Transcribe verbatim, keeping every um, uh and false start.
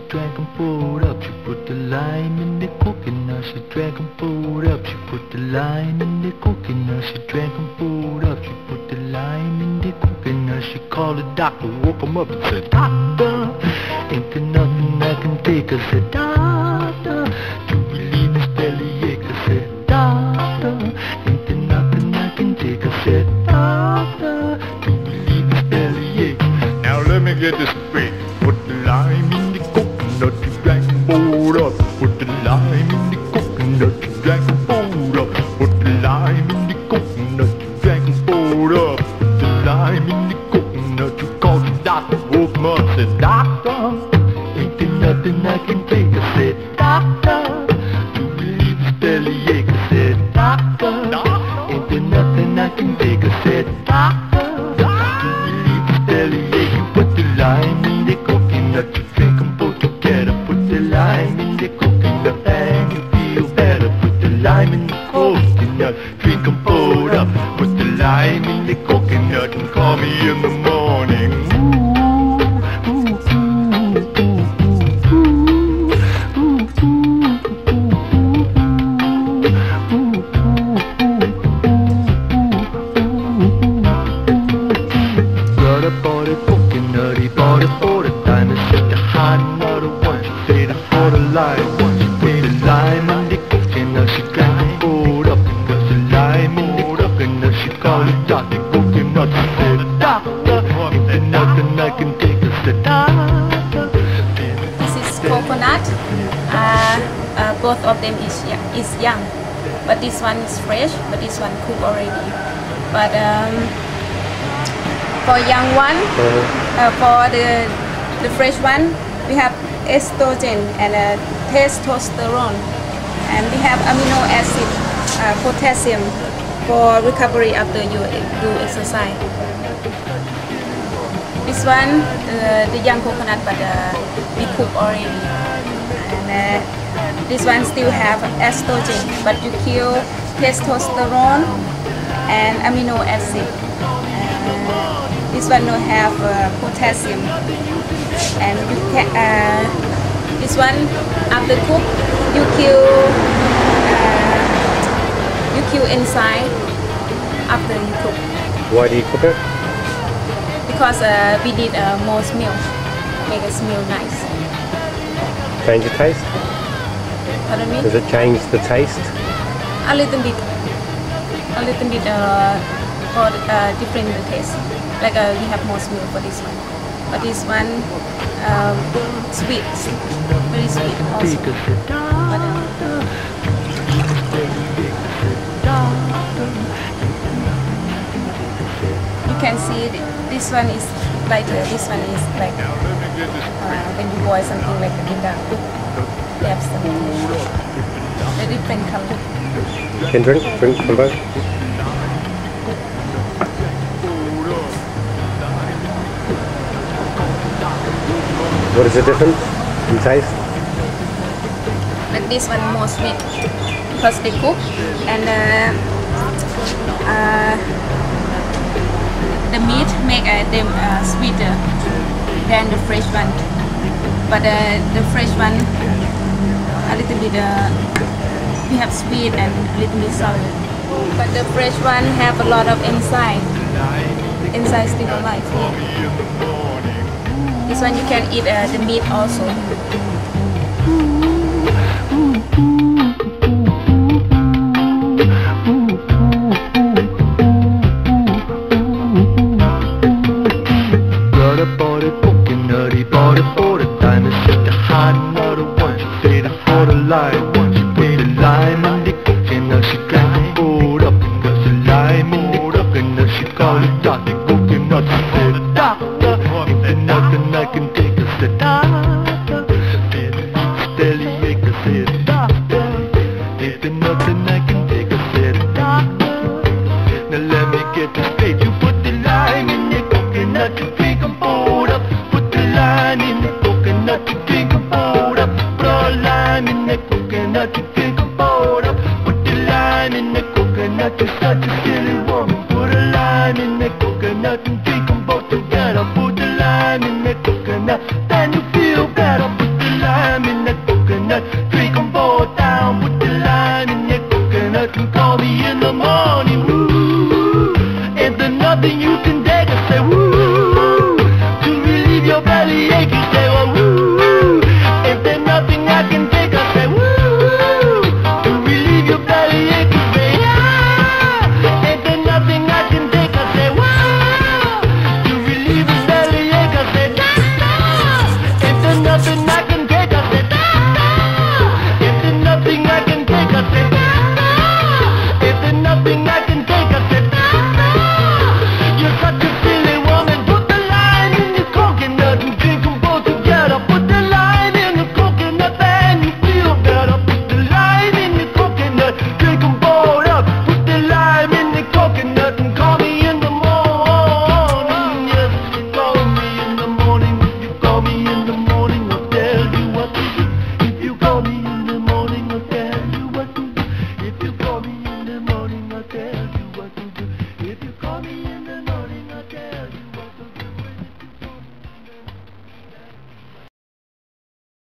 drank and pulled up. She put the lime in the coconut. She drank and pulled up. She put the lime in the coconut. She drank and pulled up. She put the lime in the coconut. She called the doctor, woke him up and said, "Doctor, ain't there nothing I can take?" I said, "Doctor, do you relieve this bellyache?" I said, "Doctor, ain't there nothing I can take?" I said, "Doctor, do you relieve this bellyache?" Now let me get this straight. Put the lime in the coconut, you drank and pulled up. Put the lime in the coconut, you drank and pulled up. Put the lime in the coconut, you drank and pulled up. Put the lime in the coconut, you called the doctor, woke him up, said, "Doctor, ain't there nothing I can take?" I said, "Doctor, to relieve this bellyache." I said, "Doctor, ain't there nothing I can take?" I said, "Doctor, to relieve this bellyache." You put the lime in the coconut, you drink them both together. Put the lime in the coconut and you feel better. Put the lime in the coconut, drink them both up. Put the lime in the coconut and call me in the morning. Brother bought a coconut, he bought it for the time. And said the hot another one, she said it for the lime. She put the lime in the coconut, she drank and pulled up. And there's the lime in the coconut, she called it Doctor Coconut. She said, "Doctor, ain't there nothing I can take?" I said, "Doctor." This is coconut. Uh, uh, both of them is is young, but this one is fresh. But this one cooked already. But um, for young one, uh, for the the fresh one, we have estrogen and uh, testosterone, and we have amino acid, uh, potassium for recovery after you do exercise. This one, uh, the young coconut, but uh, we cook already. And uh, this one still have estrogen, but you kill testosterone and amino acid. Uh, this one don't have uh, potassium, and you can. Uh, this one after cook, you kill. Uh, you kill inside after you cook. Why do you cook it? Because uh, we did uh, more smell, make it smell nice. Change the taste? Pardon me? Does it change the taste? A little bit, a little bit uh, for uh, different taste. Like uh, we have more smell for this one, but this one um, sweet, very sweet also. But, uh, you can see this one is like uh, this one is like uh, when you boil something like in the cook, they have some a different color. You can drink, drink from both. What is the difference in taste? Like this one more sweet because they cook, and uh, uh, the meat make uh, them uh, sweeter than the fresh one. But uh, the fresh one a little bit uh, we have sweet and a little bit sour. But the fresh one have a lot of enzyme. Enzyme still alive. Yeah. This one you can eat uh, the meat also. Brother bought a coconut, he bought it for the time. And said the hot another one, she said it for the lime. She put the lime in the coconut, she drank and pulled up. And there's the lime in the coconut, she called it Doctor Coconut. She said, "Doctor, ain't there nothing I can take?" I said, "Doctor, said bellyache." I said, "Doctor, ain't there nothing I can take?" I said, "Doctor." Now let me get this straight. You put the lime in the coconut, you drink them both up. Put the lime in the coconut, you drink them both up. Put a lime in the coconut, you drink them both up. Put the lime in the coconut, you're such a silly woman. Put a lime in the coconut and drink them both together. Put the lime in the coconut, then you feel better. Put the baby.